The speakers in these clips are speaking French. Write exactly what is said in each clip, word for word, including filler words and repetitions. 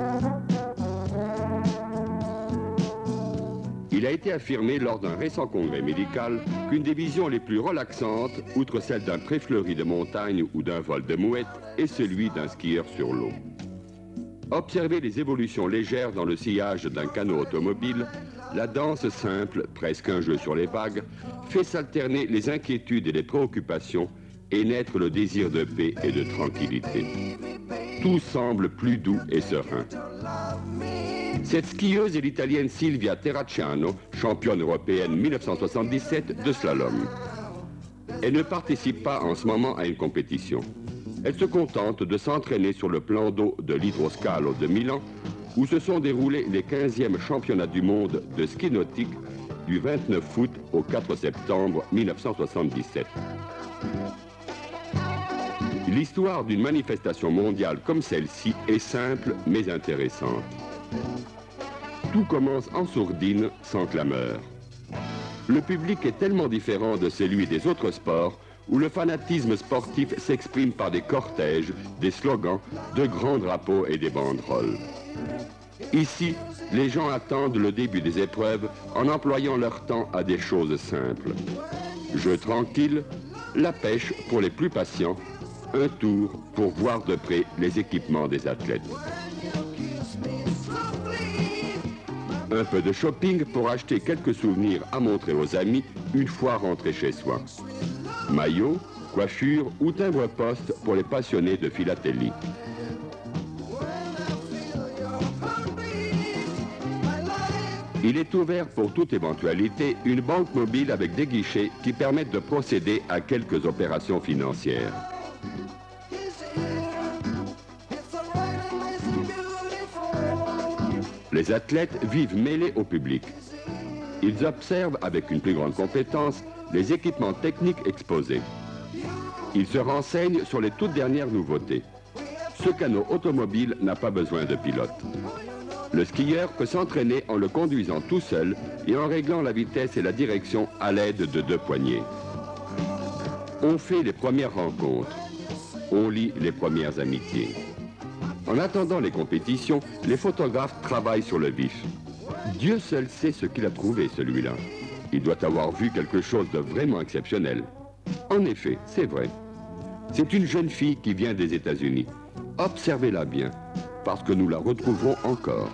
Il a été affirmé lors d'un récent congrès médical qu'une des visions les plus relaxantes, outre celle d'un pré fleuri de montagne ou d'un vol de mouette, est celui d'un skieur sur l'eau. Observer les évolutions légères dans le sillage d'un canot automobile, la danse simple, presque un jeu sur les vagues, fait s'alterner les inquiétudes et les préoccupations et naître le désir de paix et de tranquillité. Tout semble plus doux et serein. Cette skieuse est l'italienne Silvia Terracciano, championne européenne mille neuf cent soixante-dix-sept de slalom. Elle ne participe pas en ce moment à une compétition. Elle se contente de s'entraîner sur le plan d'eau de l'Hydroscalo de Milan, où se sont déroulés les quinzièmes championnats du monde de ski nautique du vingt-neuf août au quatre septembre mille neuf cent soixante-dix-sept. L'histoire d'une manifestation mondiale comme celle-ci est simple mais intéressante. Tout commence en sourdine, sans clameur. Le public est tellement différent de celui des autres sports où le fanatisme sportif s'exprime par des cortèges, des slogans, de grands drapeaux et des banderoles. Ici, les gens attendent le début des épreuves en employant leur temps à des choses simples. Jeu tranquille, la pêche pour les plus patients, un tour pour voir de près les équipements des athlètes. Un peu de shopping pour acheter quelques souvenirs à montrer aux amis une fois rentrés chez soi. Maillots, coiffures ou timbre-poste pour les passionnés de philatélie. Il est ouvert pour toute éventualité une banque mobile avec des guichets qui permettent de procéder à quelques opérations financières. Les athlètes vivent mêlés au public. Ils observent avec une plus grande compétence les équipements techniques exposés. Ils se renseignent sur les toutes dernières nouveautés. Ce canot automobile n'a pas besoin de pilote. Le skieur peut s'entraîner en le conduisant tout seul et en réglant la vitesse et la direction à l'aide de deux poignées. On fait les premières rencontres. On lit les premières amitiés. En attendant les compétitions, les photographes travaillent sur le vif. Dieu seul sait ce qu'il a trouvé, celui-là. Il doit avoir vu quelque chose de vraiment exceptionnel. En effet, c'est vrai. C'est une jeune fille qui vient des États-Unis. Observez-la bien, parce que nous la retrouverons encore.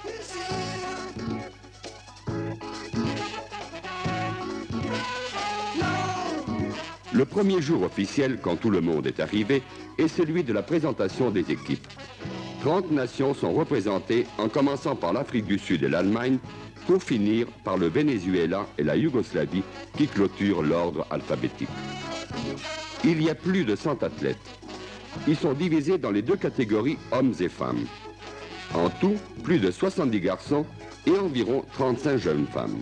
Le premier jour officiel, quand tout le monde est arrivé, est celui de la présentation des équipes. trente nations sont représentées, en commençant par l'Afrique du Sud et l'Allemagne, pour finir par le Venezuela et la Yougoslavie, qui clôturent l'ordre alphabétique. Il y a plus de cent athlètes. Ils sont divisés dans les deux catégories hommes et femmes. En tout, plus de soixante-dix garçons et environ trente-cinq jeunes femmes.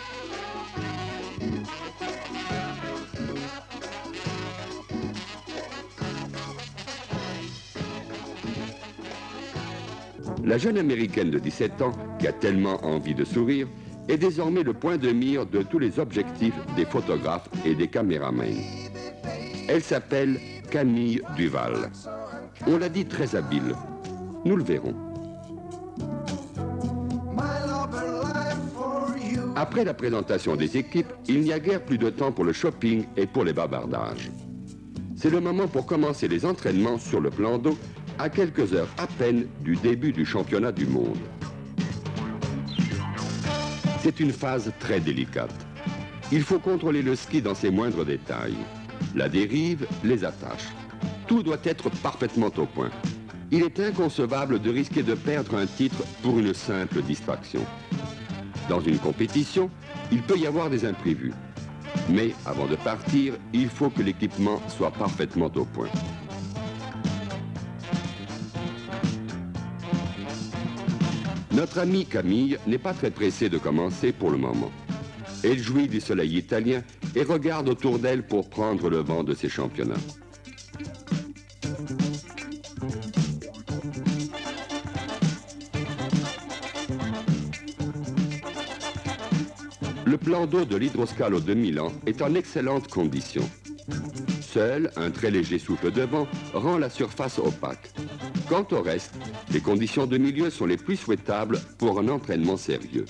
La jeune américaine de dix-sept ans, qui a tellement envie de sourire, est désormais le point de mire de tous les objectifs des photographes et des caméramans. Elle s'appelle Camille Duval. On l'a dit très habile. Nous le verrons. Après la présentation des équipes, il n'y a guère plus de temps pour le shopping et pour les bavardages. C'est le moment pour commencer les entraînements sur le plan d'eau à quelques heures à peine du début du championnat du monde. C'est une phase très délicate. Il faut contrôler le ski dans ses moindres détails. La dérive, les attaches. Tout doit être parfaitement au point. Il est inconcevable de risquer de perdre un titre pour une simple distraction. Dans une compétition, il peut y avoir des imprévus. Mais avant de partir, il faut que l'équipement soit parfaitement au point. Notre amie Camille n'est pas très pressée de commencer pour le moment. Elle jouit du soleil italien et regarde autour d'elle pour prendre le vent de ses championnats. Le plan d'eau de l'Hydroscalo de Milan est en excellente condition. Seul un très léger souffle de vent rend la surface opaque. Quant au reste, Les conditions de milieu sont les plus souhaitables pour un entraînement sérieux.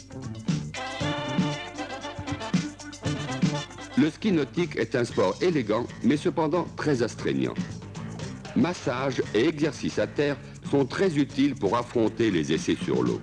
Le ski nautique est un sport élégant, mais cependant très astreignant. Massage et exercices à terre sont très utiles pour affronter les essais sur l'eau.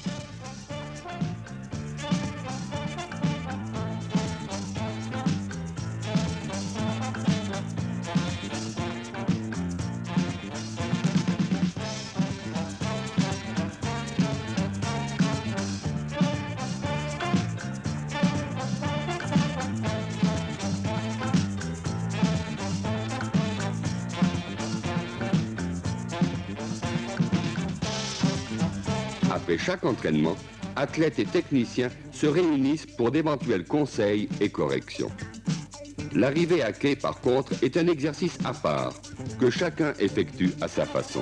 Après chaque entraînement, athlètes et techniciens se réunissent pour d'éventuels conseils et corrections. L'arrivée à quai, par contre, est un exercice à part, que chacun effectue à sa façon.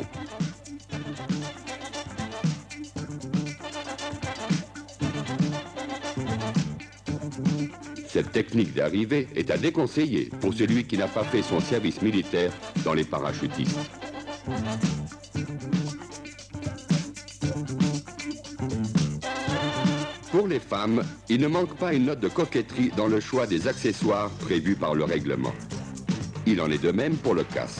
Cette technique d'arrivée est à déconseiller pour celui qui n'a pas fait son service militaire dans les parachutistes. Pour les femmes, il ne manque pas une note de coquetterie dans le choix des accessoires prévus par le règlement. Il en est de même pour le casque.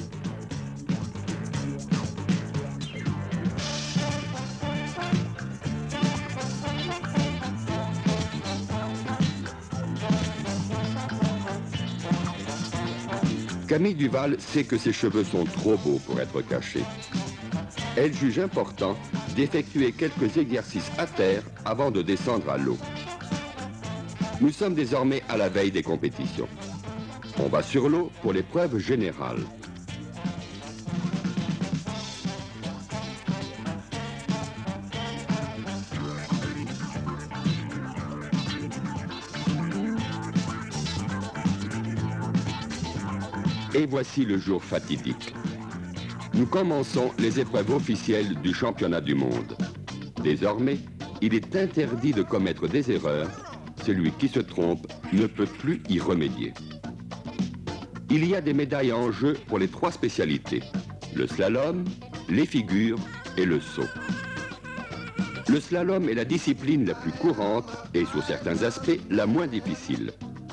Camille Duval sait que ses cheveux sont trop beaux pour être cachés. Elle juge important d'effectuer quelques exercices à terre avant de descendre à l'eau. Nous sommes désormais à la veille des compétitions. On va sur l'eau pour l'épreuve générale. Et voici le jour fatidique. Nous commençons les épreuves officielles du championnat du monde. Désormais, il est interdit de commettre des erreurs. Celui qui se trompe ne peut plus y remédier. Il y a des médailles en jeu pour les trois spécialités: le slalom, les figures et le saut. Le slalom est la discipline la plus courante et, sur certains aspects, la moins difficile.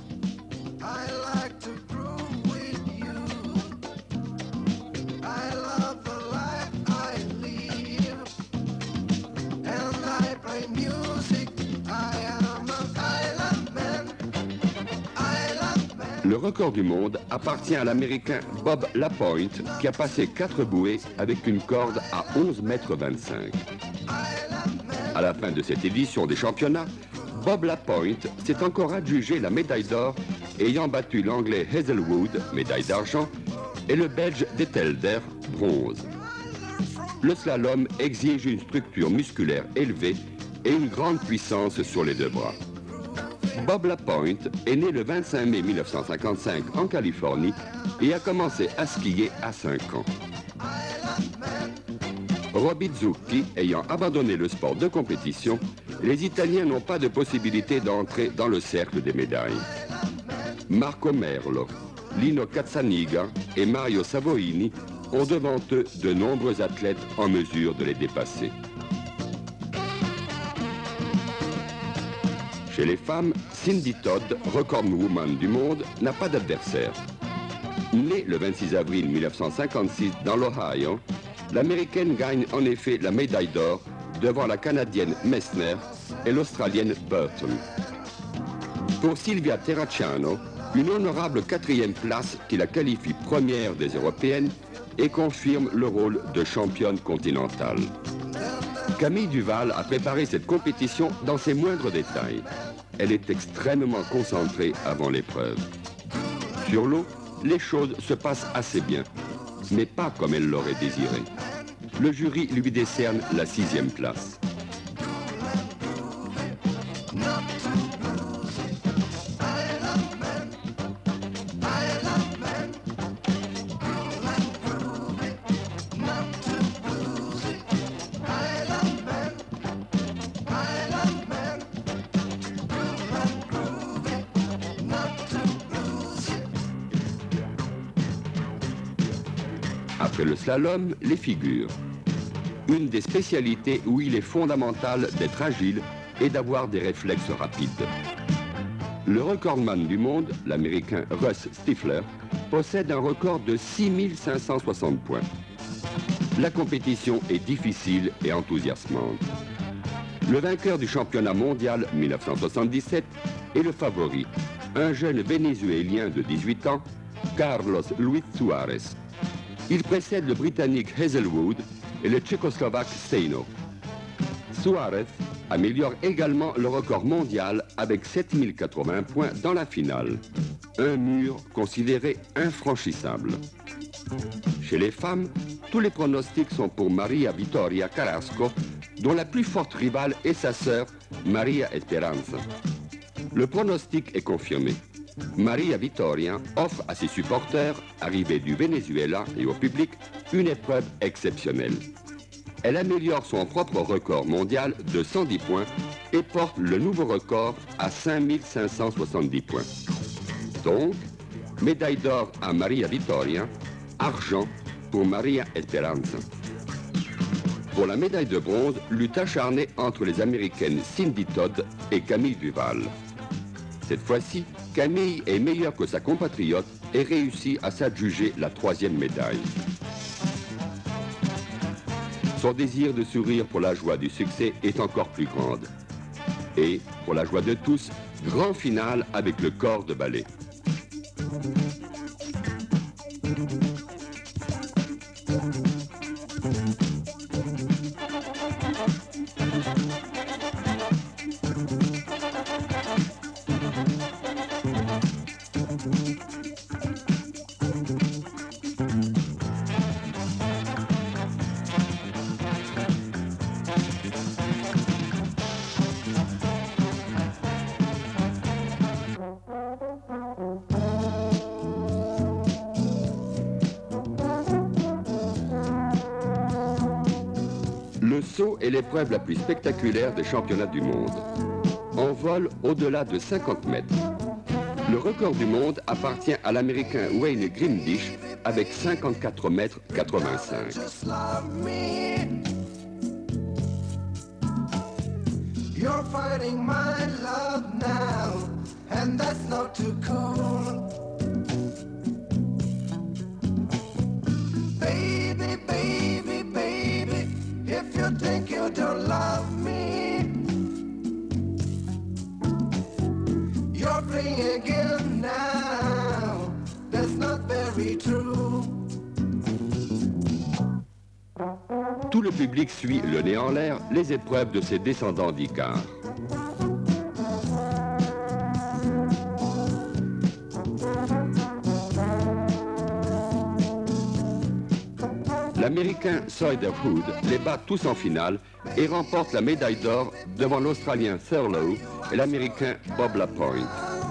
Le record du monde appartient à l'Américain Bob Lapointe, qui a passé quatre bouées avec une corde à onze mètres vingt-cinq. À la fin de cette édition des championnats, Bob Lapointe s'est encore adjugé la médaille d'or, ayant battu l'Anglais Hazelwood, médaille d'argent, et le Belge Dettelder, bronze. Le slalom exige une structure musculaire élevée et une grande puissance sur les deux bras. Bob Lapointe est né le vingt-cinq mai mille neuf cent cinquante-cinq en Californie et a commencé à skier à cinq ans. Roby Zucchi ayant abandonné le sport de compétition, les Italiens n'ont pas de possibilité d'entrer dans le cercle des médailles. Marco Merlo, Lino Cazzaniga et Mario Savoini ont devant eux de nombreux athlètes en mesure de les dépasser. Chez les femmes, Cindy Todd, recordwoman du monde, n'a pas d'adversaire. Née le vingt-six avril mille neuf cent cinquante-six dans l'Ohio, l'Américaine gagne en effet la médaille d'or devant la Canadienne Messner et l'Australienne Burton. Pour Silvia Terracciano, une honorable quatrième place qui la qualifie première des Européennes et confirme le rôle de championne continentale. Camille Duval a préparé cette compétition dans ses moindres détails. Elle est extrêmement concentrée avant l'épreuve. Sur l'eau, les choses se passent assez bien, mais pas comme elle l'aurait désiré. Le jury lui décerne la sixième place. Après le slalom, les figures. une des spécialités où il est fondamental d'être agile et d'avoir des réflexes rapides. Le recordman du monde, l'Américain Russ Stifler, possède un record de six mille cinq cent soixante points. La compétition est difficile et enthousiasmante. Le vainqueur du championnat mondial mille neuf cent soixante-dix-sept est le favori, un jeune Vénézuélien de dix-huit ans, Carlos Luis Suárez. Il précède le Britannique Hazelwood et le Tchécoslovaque Steino. Suárez améliore également le record mondial avec sept mille quatre-vingts points dans la finale, un mur considéré infranchissable. Chez les femmes, tous les pronostics sont pour Maria Vittoria Carrasco, dont la plus forte rivale est sa sœur, Maria Esperanza. Le pronostic est confirmé. Maria Vittoria offre à ses supporters, arrivés du Venezuela et au public, une épreuve exceptionnelle. Elle améliore son propre record mondial de cent dix points et porte le nouveau record à cinq mille cinq cent soixante-dix points. Donc, médaille d'or à Maria Vittoria, argent pour Maria Esperanza. Pour la médaille de bronze, lutte acharnée entre les Américaines Cindy Todd et Camille Duval. Cette fois-ci, Camille est meilleure que sa compatriote et réussit à s'adjuger la troisième médaille. Son désir de sourire pour la joie du succès est encore plus grande. Et, pour la joie de tous, grand final avec le corps de ballet. Le saut est l'épreuve la plus spectaculaire des championnats du monde. En vol au-delà de cinquante mètres. Le record du monde appartient à l'Américain Wayne Grimdish avec cinquante-quatre mètres quatre-vingt-cinq. You're fighting my love now, and that's not too cool. Baby, baby, baby, if you think you don't love me, you're playing again now, that's not very true. Tout le public suit, le nez en l'air, les épreuves de ses descendants d'Icare. L'Américain Sawyer Hood les bat tous en finale et remporte la médaille d'or devant l'Australien Thurlow et l'Américain Bob Lapointe.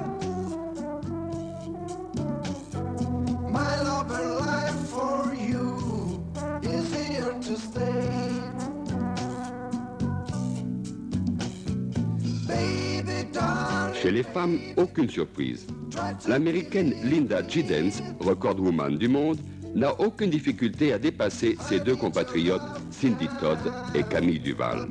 Chez les femmes, aucune surprise. L'Américaine Linda Giddens, recordwoman du monde, n'a aucune difficulté à dépasser ses deux compatriotes Cindy Todd et Camille Duval.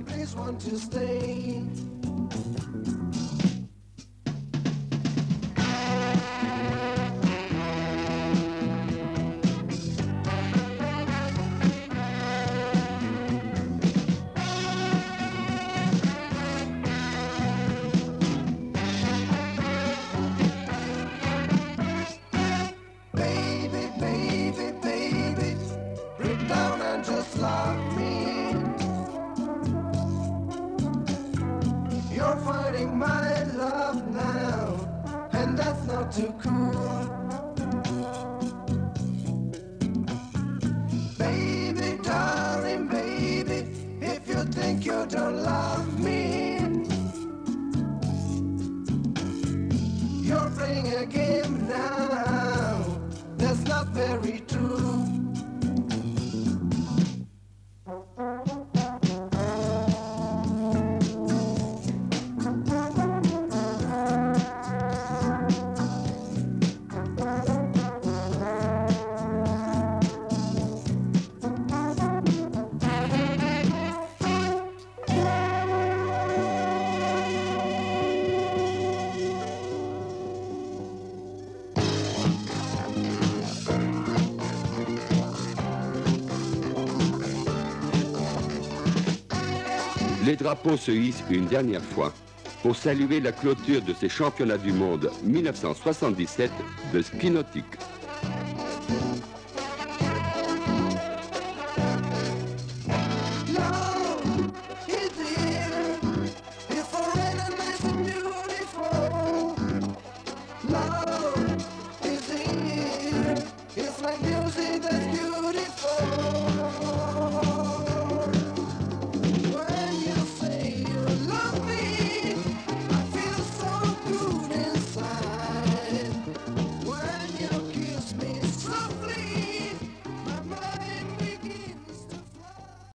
Too cool. Baby, darling, baby, if you think you don't love me, you're playing a game now, that's not very true. Les drapeaux se hissent une dernière fois pour saluer la clôture de ces championnats du monde mille neuf cent soixante-dix-sept de ski nautique. Love is the